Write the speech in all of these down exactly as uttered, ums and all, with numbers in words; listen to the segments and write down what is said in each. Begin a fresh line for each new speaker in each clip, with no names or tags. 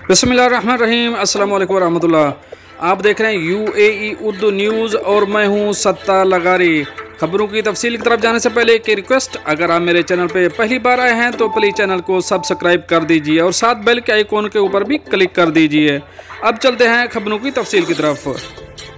बिस्मिल्लाहिर्रहमानिर्रहीम। अस्सलाम वालेकुम रहमतुल्लाह। आप देख रहे हैं U A E Urdu news और मैं हूं सत्ता लगारी। खबरों की तफसील की तरफ जाने से पहले एक रिक्वेस्ट, अगर आप मेरे चैनल पे पहली बार आए हैं तो प्लीज़ चैनल को सब्सक्राइब कर दीजिए और साथ बेल के आइकॉन के ऊपर भी क्लिक कर दीजिए। अब चलते हैं खबरों की तफसील की तरफ।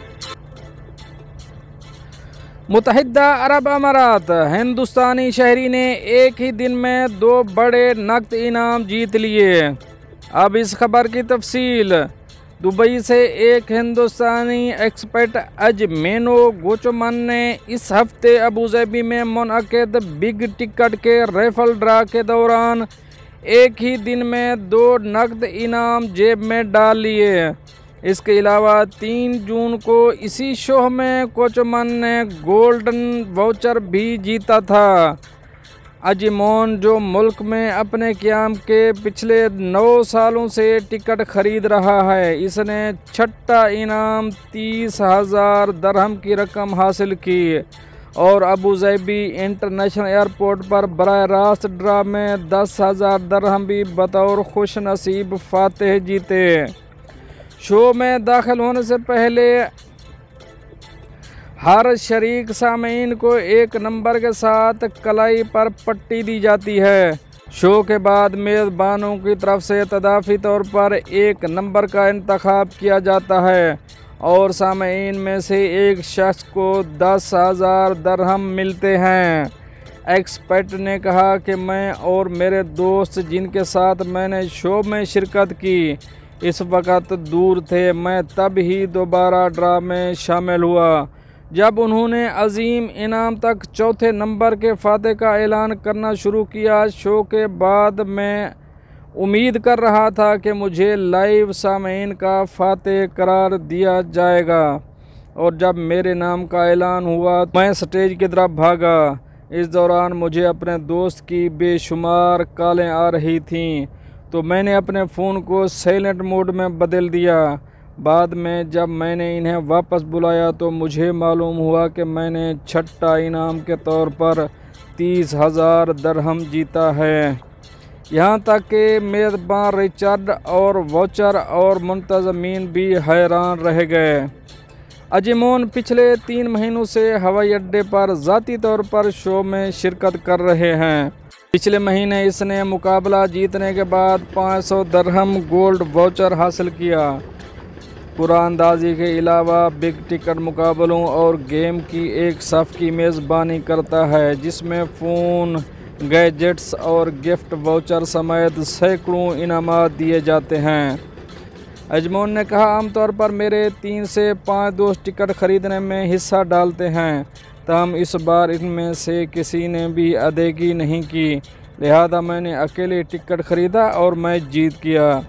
मुत्तहिदा अरब अमारात हिंदुस्तानी शहरी ने एक ही दिन में दो बड़े नकद इनाम जीत लिए। अब इस खबर की तफसील। दुबई से एक हिंदुस्तानी एक्सपर्ट अजमेनो गोचोमन ने इस हफ्ते अबूधाबी में मुनअक्किद बिग टिकट के रेफल ड्रा के दौरान एक ही दिन में दो नकद इनाम जेब में डाल लिए। इसके अलावा तीन जून को इसी शो में कोचमन ने गोल्डन वाउचर भी जीता था। अजमोन, जो मुल्क में अपने क़याम के पिछले नौ सालों से टिकट खरीद रहा है, इसने छठा इनाम तीस हज़ार दरहम की रकम हासिल की और अबूधाबी इंटरनेशनल एयरपोर्ट पर बराह रास्त ड्रा में दस हज़ार दरहम भी बतौर खुश नसीब फातेह जीते। शो में दाखिल होने से पहले हर शरीक सामीन को एक नंबर के साथ कलाई पर पट्टी दी जाती है। शो के बाद मेज़बानों की तरफ से तदाफ़ी तौर पर एक नंबर का इंतखाब किया जाता है और सामीन में से एक शख्स को दस हज़ार दरहम मिलते हैं। एक्सपर्ट ने कहा कि मैं और मेरे दोस्त जिनके साथ मैंने शो में शिरकत की इस वक्त दूर थे। मैं तब ही दोबारा ड्रा में शामिल हुआ जब उन्होंने अजीम इनाम तक चौथे नंबर के फाते का ऐलान करना शुरू किया। शो के बाद मैं उम्मीद कर रहा था कि मुझे लाइव सामीन का फाते करार दिया जाएगा और जब मेरे नाम का ऐलान हुआ मैं स्टेज की तरफ भागा। इस दौरान मुझे अपने दोस्त की बेशुमार कॉलें आ रही थीं तो मैंने अपने फ़ोन को साइलेंट मोड में बदल दिया। बाद में जब मैंने इन्हें वापस बुलाया तो मुझे मालूम हुआ कि मैंने छठा इनाम के तौर पर तीस हज़ार दरहम जीता है। यहाँ तक कि मेज़बान रिचर्ड और वाउचर और मुंतज़मीन भी हैरान रह गए। अजमोन पिछले तीन महीनों से हवाई अड्डे पर ज़ाती तौर पर शो में शिरकत कर रहे हैं। पिछले महीने इसने मुकाबला जीतने के बाद पाँच सौ दरहम गोल्ड वाउचर हासिल किया। कुरानंदाजी के अलावा बिग टिकट मुकाबलों और गेम की एक सफ़ की मेज़बानी करता है जिसमें फ़ोन, गैजेट्स और गिफ्ट वाउचर समेत सैकड़ों इनामात दिए जाते हैं। अजमोन ने कहा, आमतौर पर मेरे तीन से पाँच दोस्त टिकट खरीदने में हिस्सा डालते हैं, तमाम इस बार इनमें से किसी ने भी अदायगी नहीं की, लिहाजा मैंने अकेले टिकट खरीदा और मैच जीत गया।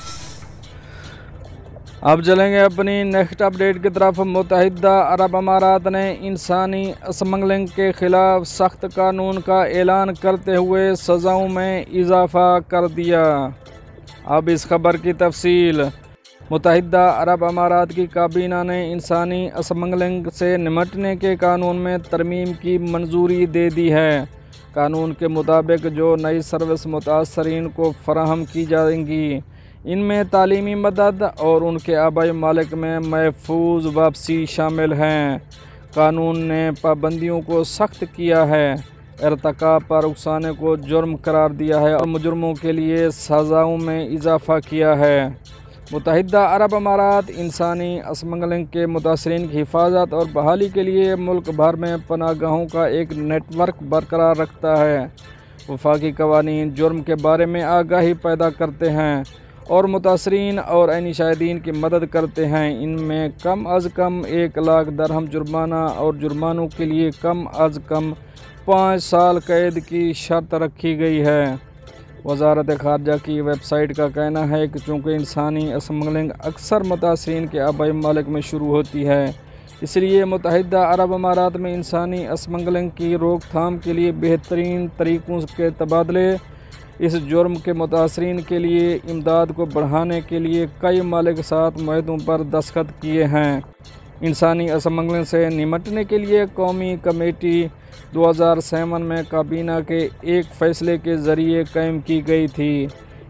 अब चलेंगे अपनी नेक्स्ट अपडेट की तरफ। मुत्तहिदा अरब अमारात ने इंसानी स्मगलिंग के ख़िलाफ़ सख्त कानून का ऐलान करते हुए सज़ाओं में इजाफ़ा कर दिया। अब इस खबर की तफसील। मुत्तहिदा अरब अमारात की काबीना ने इंसानी स्मगलिंग से निपटने के कानून में तरमीम की मंजूरी दे दी है। कानून के मुताबिक जो नई सर्विस मुतासरीन को फराहम की जाएंगी, इनमें तालीमी मदद और उनके आबाई मालिक में महफूज वापसी शामिल हैं। कानून ने पाबंदियों को सख्त किया है, इर्तिकाब पर उकसाने को जुर्म करार दिया है और मुजरमों के लिए सज़ाओं में इजाफ़ा किया है। मुत्तहिदा अरब अमारात इंसानी स्मगलिंग के मुतासरीन की हिफाजत और बहाली के लिए मुल्क भर में पनाहगाहों का एक नेटवर्क बरकरार रखता है। वफाकी कवानीन जुर्म के बारे में आगाही पैदा करते हैं और मुतासरीन और ऐनी शाहिदीन की मदद करते हैं। इनमें कम अज़ कम एक लाख दरहम जुर्माना और जुर्मानों के लिए कम अज़ कम पाँच साल कैद की शर्त रखी गई है। वज़ारत ख़ारजा की वेबसाइट का कहना है कि चूँकि इंसानी स्मगलिंग अक्सर मुतासरीन के आबाई मालिक में शुरू होती है, इसलिए मुत्तहिदा अरब अमारात में इंसानी स्मगलिंग की रोकथाम के लिए बेहतरीन तरीक़ों के तबादले इस जुर्म के मुतासरीन के लिए इमदाद को बढ़ाने के लिए कई मालिक साथ मुआहदों पर दस्तखत किए हैं। इंसानी स्मगलिंग से निपटने के लिए कौमी कमेटी दो हज़ार सात में काबीना के एक फ़ैसले के ज़रिए कायम की गई थी।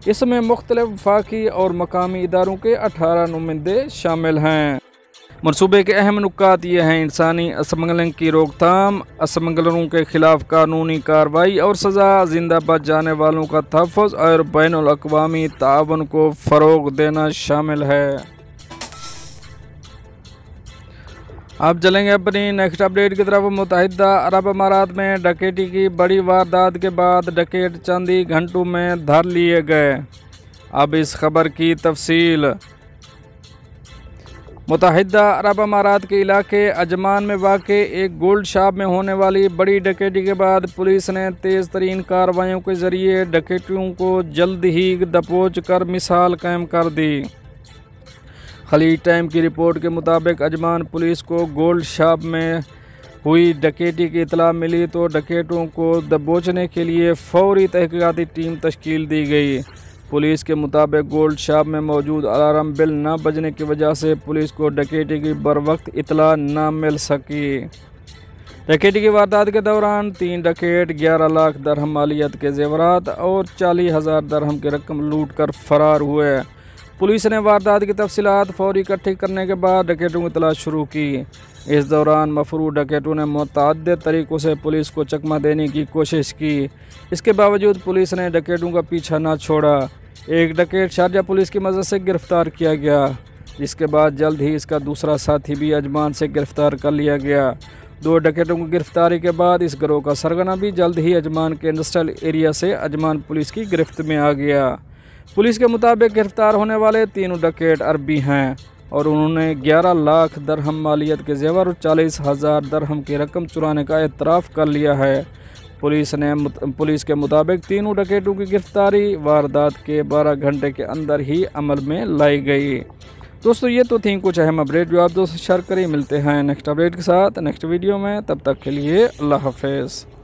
اس میں مختلف وفاقی اور مقامی اداروں کے اٹھارہ نمائندے شامل ہیں۔ منصوبے کے اہم نکات یہ ہیں: انسانی اسمگلنگ کی روک تھام، اسمگلروں کے خلاف قانونی کارروائی اور سزا، زندہ بچ جانے والوں کا تحفظ اور بین الاقوامی تعاون کو فروغ دینا شامل ہے۔ اب چلیں گے اپنی نیکسٹ اپڈیٹ کی طرف۔ متحدہ عرب امارات میں ڈکیتی کی بڑی واردات کے بعد ڈکیت چند ہی گھنٹوں میں دھر لیے گئے۔ اب اس خبر کی تفصیل۔ متحدہ عرب امارات کے علاقے عجمان میں واقع ایک گولڈ شاپ میں ہونے والی بڑی ڈکیتی کے بعد پولیس نے تیز ترین کارروائیوں کے ذریعے ڈکیتوں کو جلد ہی دبوچ کر مثال قائم کر دی۔ خلیج ٹائم کی رپورٹ کے مطابق عجمان پولیس کو گولڈ شاپ میں ہوئی ڈکیتی کی اطلاع ملی تو ڈکیتوں کو دبوچنے کے لیے فوری تحقیقاتی ٹیم تشکیل دی گئی۔ پولیس کے مطابق گولڈ شاپ میں موجود الارم بل نہ بجنے کی وجہ سے پولیس کو ڈکیتی کی بروقت اطلاع نہ مل سکی۔ ڈکیتی کی واردات کے دوران تین ڈکیت گیارہ لاکھ درہم مالیت کے زیورات اور چالیس ہزار درہم کی رقم لوٹ کر فرار ہوئے۔ پولیس نے واردات کی تفصیلات فوری اکٹھی کرنے کے بعد ڈکیتوں کی تلاش شروع کی۔ اس دوران مفروض ڈکیتوں نے متعدد طریقوں سے پولیس کو چکمہ دینے کی کوشش کی۔ اس کے باوجود پولیس نے ڈکیتوں کا پیچھا نہ چھوڑا۔ ایک ڈکیت شارجہ پولیس کی مدد سے گرفتار کیا گیا، جس کے بعد جلد ہی اس کا دوسرا ساتھی بھی عجمان سے گرفتار کر لیا گیا۔ دو ڈکیتوں کی گرفتاری کے بعد اس گروہ کا سرغنہ بھی جلد ہی عجمان کے انڈسٹریل ایریا سے عجمان پولیس کی گرفت میں آ گیا۔ پولیس کے مطابق گرفتار ہونے والے تینوں ڈکیت عربی ہیں اور انہوں نے گیارہ لاکھ درہم مالیت کے زیور اور چالیس ہزار درہم کی رقم چرانے کا اعتراف کر لیا ہے۔ پولیس نے پولیس کے مطابق تینوں ڈکیتوں کی گرفتاری واردات کے بارہ گھنٹے کے اندر ہی عمل میں لائی گئی۔ دوستو یہ تو تھیں کچھ اہم اپڈیٹ جو آپ دوست شیئر کریں۔ ملتے ہیں نیکسٹ اپڈیٹ کے ساتھ نیکسٹ ویڈیو میں، تب تک کے لیے اللہ حافظ۔